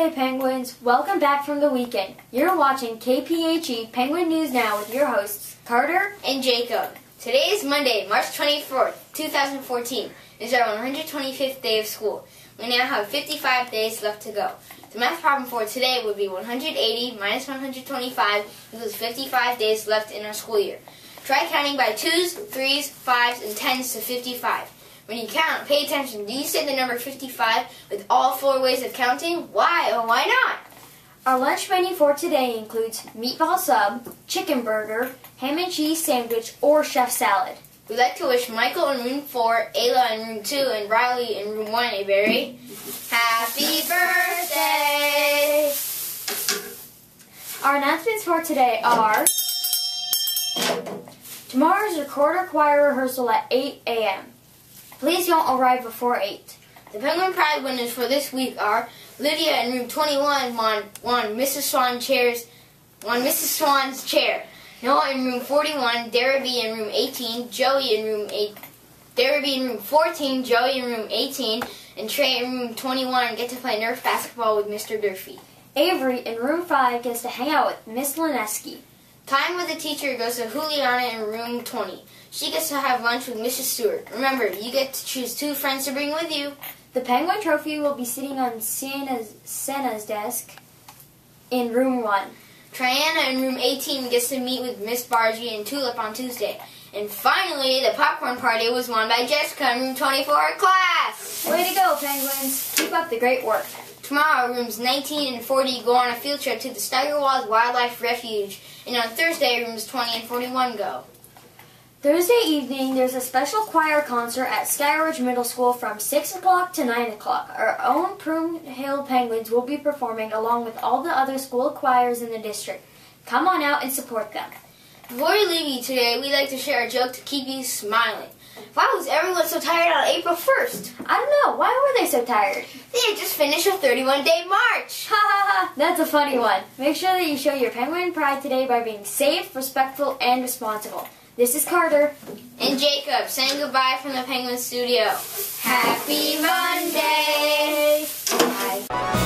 Monday, Penguins. Welcome back from the weekend. You're watching KPHE Penguin News Now with your hosts, Carter and Jacob. Today is Monday, March 24th, 2014. It is our 125th day of school. We now have 55 days left to go. The math problem for today would be 180 minus 125 equals 55 days left in our school year. Try counting by 2s, 3s, 5s, and 10s to 55. When you count, pay attention. Do you say the number 55 with all 4 ways of counting? Why or why not? Our lunch menu for today includes meatball sub, chicken burger, ham and cheese sandwich, or chef salad. We'd like to wish Michael in room 4, Ayla in room 2, and Riley in room 1 a very happy birthday! Our announcements for today are tomorrow's recorder choir rehearsal at 8 a.m. Please don't arrive before 8. The Penguin Pride winners for this week are Lydia in room 21 won Mrs. Swan's chair. Noah in room 41, Derby in room 18, Derby in room 14, Joey in room 18, and Trey in room 21 get to play Nerf basketball with Mr. Durfee. Avery in room 5 gets to hang out with Miss Lineski. Time with the teacher goes to Juliana in room 20. She gets to have lunch with Mrs. Stewart. Remember, you get to choose 2 friends to bring with you. The Penguin Trophy will be sitting on Senna's desk in room 1. Triana in room 18 gets to meet with Miss Bargy and Tulip on Tuesday. And finally, the popcorn party was won by Jessica in room 24 class. Way to go, Penguins. Keep up the great work. Tomorrow, rooms 19 and 40 go on a field trip to the Steigerwald Wildlife Refuge. And on Thursday, rooms 20 and 41 go. Thursday evening, there's a special choir concert at Skyridge Middle School from 6 o'clock to 9 o'clock. Our own Prune Hill Penguins will be performing along with all the other school choirs in the district. Come on out and support them. Before we leave you today, we'd like to share a joke to keep you smiling. Why was everyone so tired on April 1st? I don't know. Why were they so tired? They had just finished a 31-day march. Ha ha ha. That's a funny one. Make sure that you show your Penguin pride today by being safe, respectful, and responsible. This is Carter and Jacob saying goodbye from the Penguin Studio. Happy Monday! Bye.